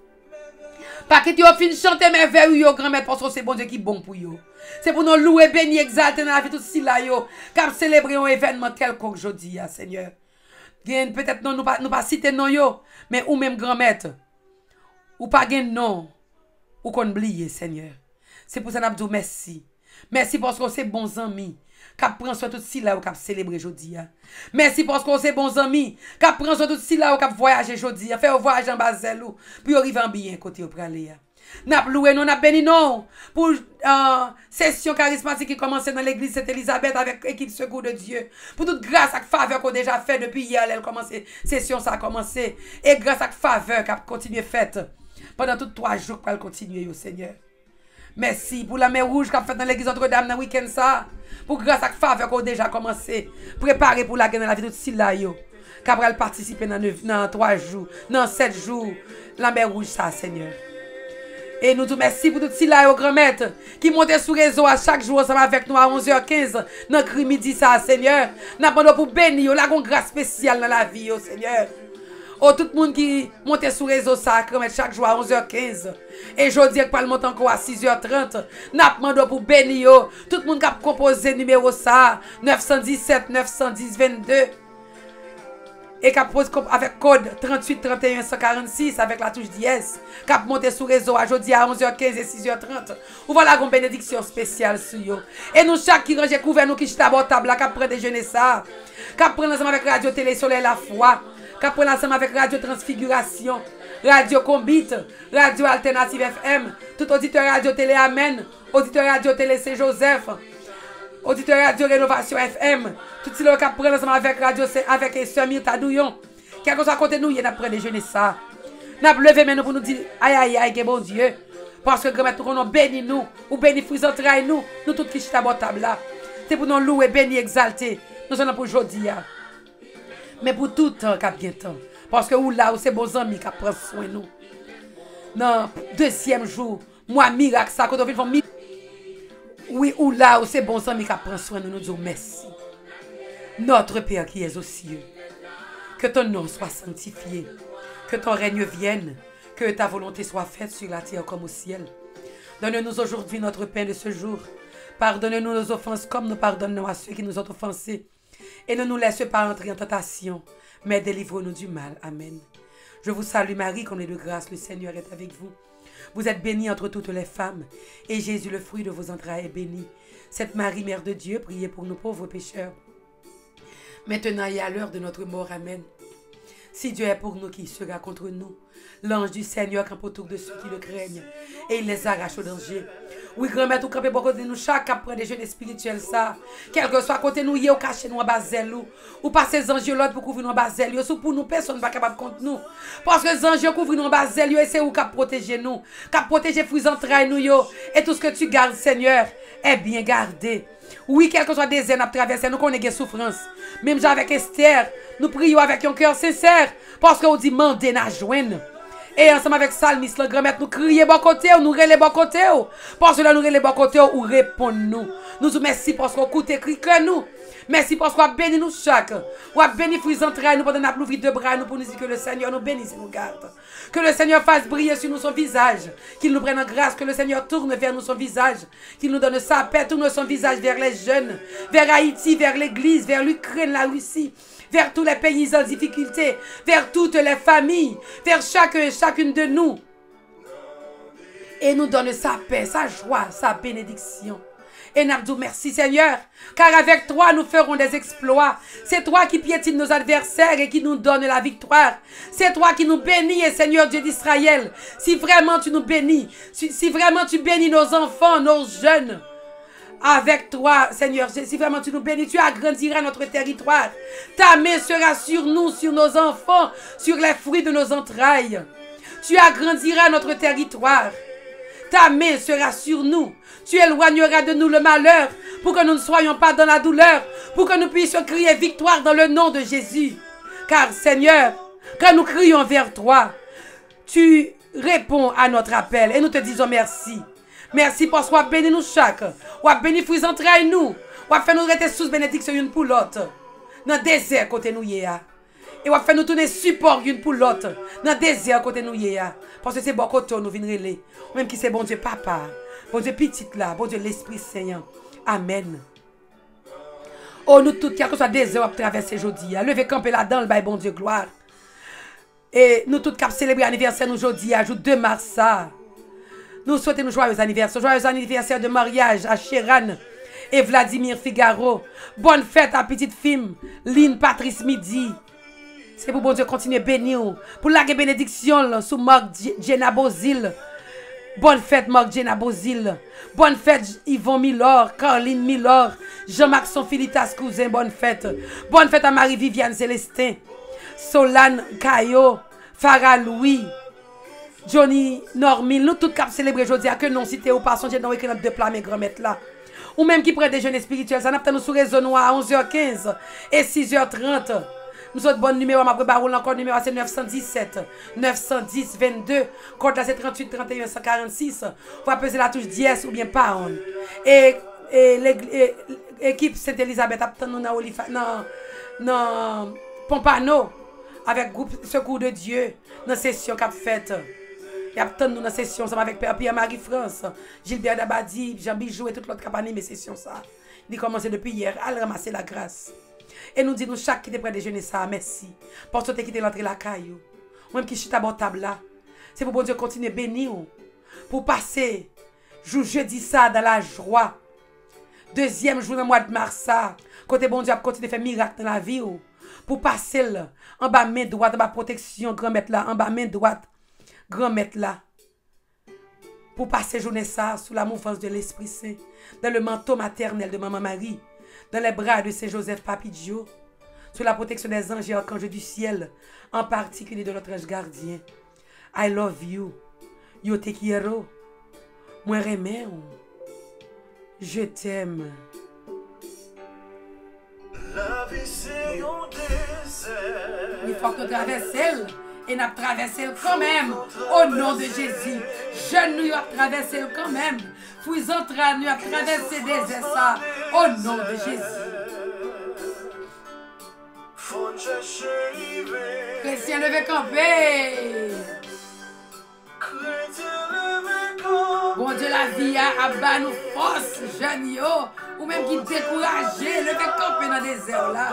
Pas que tu as fini chanter merveille yo grand-mère parce que c'est bon Dieu qui bon pour yo. C'est pour nous louer, bénir, exalter dans la vie tout si là yo. Cap célébrer un événement quelconque aujourd'hui, Seigneur. Peut-être non nous pas citer non yo, mais ou même grand-mère. Ou pas gen non. Ou qu'on oublie, Seigneur. C'est pour ça que nous merci. Merci parce que c'est bons amis. Cap prend soin tout si là ou cap célébrer aujourd'hui. Merci parce que c'est bons amis. Cap prend soin tout si là ou cap voyager aujourd'hui. Faire un voyage en Baselou. Puis arriver en bien côté au praler. N'a loué non n'a béni non pour session charismatique qui commençait dans l'église Sainte-Élisabeth avec équipe Secours de Dieu. Pour toute grâce et faveur qu'on a déjà fait depuis hier, elle commencé session ça a commencé et grâce à faveur qu'a continué faite pendant tous 3 jours pour continuer au Seigneur. Merci pour la mer rouge qu'a fait dans l'église Notre-Dame dans le week-end ça. Pour grâce à faveur qu'on a déjà commencé préparer pour la guerre dans la vie de tout là yo. Qu'a participer dans 3 jours, dans 7 jours la mer rouge ça Seigneur. Et nous disons merci pour tout cela au grand-maître qui monte sur le réseau à chaque jour ensemble avec nous à 11h15 dans le midi ça Seigneur. Nous avons pour bénir, nous avons une grâce spéciale dans la vie au Seigneur. Oh, tout le monde qui monte sur le réseau ça chaque jour à 11h15. Et je dis que pas le monte encore à 6h30. Nous avons pour bénir tout le monde qui a composé numéro ça 917 910 22. Et qui avec code 38 31 146 avec la touche dièse. Qui a monté sur le réseau aujourd'hui à 11h15 et 6h30. Ou voilà une bénédiction spéciale sur eux. Et nous, chaque qui range couvert, nous qui chita à table, qui prend déjeuner ça. Qui prend ensemble avec Radio Télé Soleil La Foi. Qui prend ensemble avec Radio Transfiguration. Radio Combit. Radio Alternative FM. Tout auditeur Radio Télé Amen. Auditeur Radio Télé C. Joseph. Auditeur Radio Rénovation FM. Tout ce qui prend ensemble avec Radio avec Sœur Myrta Douillon. Quelque chose à côté de nous, il y a pris déjeuner ça. Nous avons levé maintenant pour nous dire aïe aïe, que bon Dieu. Parce que grand-mère, nous avons béni nous, ou béni Frison Trail nous tous qui sommes à table là. C'est pour nous louer, bénir, exalter. Nous sommes pour aujourd'hui. Mais pour tout temps, qui a bien temps. Parce que où là, où c'est bons amis qui prennent soin de nous. Non, 2e jour, moi, miracle, ça, quand on vient oui, ou là, où c'est bons amis qui prennent soin de nous, nous disons merci. Notre Père qui es aux cieux, que ton nom soit sanctifié, que ton règne vienne, que ta volonté soit faite sur la terre comme au ciel. Donne-nous aujourd'hui notre pain de ce jour. Pardonne-nous nos offenses comme nous pardonnons à ceux qui nous ont offensés. Et ne nous laisse pas entrer en tentation, mais délivre-nous du mal. Amen. Je vous salue Marie, qu'on est de grâce, le Seigneur est avec vous. Vous êtes bénie entre toutes les femmes, et Jésus, le fruit de vos entrailles, est béni. Cette Marie, Mère de Dieu, priez pour nous pauvres pécheurs, maintenant et à l'heure de notre mort. Amen. Si Dieu est pour nous, qui sera contre nous? L'ange du Seigneur campe autour de ceux qui le craignent, et il les arrache au danger. Oui, grand-mère, tout camper pour côté de nous, chaque après des jeunes spirituels, ça. Quel que soit côté nous, ou caché nous en baselou, ou passer les anges l'autre pour couvrir nous en baselou, sous pour nous, personne ne va capable contre nous. Parce que les anges couvrent nous en baselou, et c'est où qu'à protéger nous, qu'à protéger fruits entrailles nous, et tout ce que tu gardes, Seigneur, est bien gardé. Oui, quel que soit des ailes à traverser, nous connaissons des souffrances. Même avec Esther, nous prions avec un cœur sincère, parce qu'on dit mandez na joindre. Et ensemble avec Salmis, le grand-mère, nous crions bon côté, nous relèvons bon côté. Parce que là, nous relèvons bon côté, ou répondons-nous. Nous vous merci parce qu'on écoute écrit que nous. Merci parce qu'on bénit nous chaque. On a béni fruits entrailles nous pendant nous ouvrir deux bras nous pour nous dire que le Seigneur nous bénisse et nous garde. Que le Seigneur fasse briller sur nous son visage. Qu'il nous prenne en grâce. Que le Seigneur tourne vers nous son visage. Qu'il nous donne sa paix. Tourne son visage vers les jeunes. Vers Haïti, vers l'Église, vers l'Ukraine, la Russie. Vers tous les pays en difficulté. Vers toutes les familles. Vers chacune de nous. Et nous donne sa paix, sa joie, sa bénédiction. Et nous disons merci Seigneur, car avec toi nous ferons des exploits. C'est toi qui piétines nos adversaires et qui nous donne la victoire. C'est toi qui nous bénis, et Seigneur Dieu d'Israël. Si vraiment tu nous bénis, si vraiment tu bénis nos enfants, nos jeunes, avec toi Seigneur, si vraiment tu nous bénis, tu agrandiras notre territoire. Ta main sera sur nous, sur nos enfants, sur les fruits de nos entrailles. Tu agrandiras notre territoire. Ta main sera sur nous. Tu éloigneras de nous le malheur pour que nous ne soyons pas dans la douleur, pour que nous puissions crier victoire dans le nom de Jésus. Car Seigneur, quand nous crions vers toi, tu réponds à notre appel et nous te disons merci. Merci parce que tu as béni nous chaque. Tu as béni fruits entrailles nous. Tu as fait nous rester sous bénédiction une pour l'autre. Dans le désert côté nous y a. Et on fait nous tourner support une pour l'autre. Dans le désert côté nous y a. Parce que c'est bon côté nous venons relais. Même qui c'est bon Dieu papa. Bon Dieu petit là. Bon Dieu l'Esprit Saint. Amen. Oh nous toutes, quel que soit désert à traverser aujourd'hui. Levez camper là-dedans le bail bon Dieu gloire. Et nous toutes qui célébrer l'anniversaire aujourd'hui. Ajoute 2 mars ça. Nous souhaitons nous joyeux anniversaire. Joyeux anniversaire de mariage à Chéran et Vladimir Figaro. Bonne fête à petite fille Lynn Patrice Midi. C'est pour bon Dieu continuer à bénir. Pour la bénédiction sous Marc Jenna Bozil. Bonne fête Marc Jenna Bozil. Bonne fête Yvon Milor, Caroline Milor, Jean-Marc Sonfilitas cousin, bonne fête. Bonne fête à Marie-Viviane Célestin, Solane Caillot, Farah Louis, Johnny Normil. Nous tous cap célébrer aujourd'hui à que non cité au passant j'ai dans écrit notre deux plats mes grands-mères là. Ou même qui prennent déjeuner spirituel, ça n'a pas nous sur réseau noir à 11h15 et 6h30. Nous autres bon numéro, ma préparé encore numéro c'est 917 910 22. Code là c'est 38 31 146. Vous pouvez peser la touche 10 ou bien pound. Et l'équipe Sainte-Elisabeth a nous dans Pompano avec groupe Secours de Dieu dans session qu'a faite. Il y a nous dans session ça avec Père Pierre-Marie France, Gilbert Dabadi, Jean Bijou et toute l'autre qui a animé session ça. Il commencé depuis hier à ramasser la grâce. Et nous disons chaque qui te prend déjeuner ça, merci. Parce que tu as quitté l'entrée la caillou. Même qui chute à votre table là. C'est pour bon Dieu continuer à bénir. Pour passer jeudi ça dans la joie. Deuxième jour dans le mois de mars ça. Côté bon Dieu a continué à faire miracle dans la vie. Pour passer là. En bas main droite, en bas protection, grand maître là. En bas main droite, grand maître là. Pour passer journée ça sous la mouvance de l'Esprit Saint. Dans le manteau maternel de Maman Marie. Dans les bras de Saint-Joseph Papidio, sous la protection des anges et archanges du ciel, en particulier de notre ange gardien. I love you. Yo te quiero. Moi remets. Je t'aime. La vie c'est un désert. Il faut que nous traversions et nous traversons quand même au nom de Jésus. Jeunes nous avons traversé quand même. Vous entraînez nous avons traversé des essais au nom de Jésus. Chrétien levé campé. Bon Dieu la vie a bas nous force jeunes yo ou même qui découragé levé campé dans des désert là.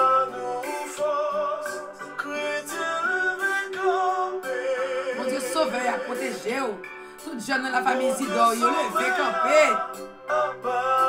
Mon Dieu sauve et protégé. Tout jeune dans la famille Zidor, yo levé campé.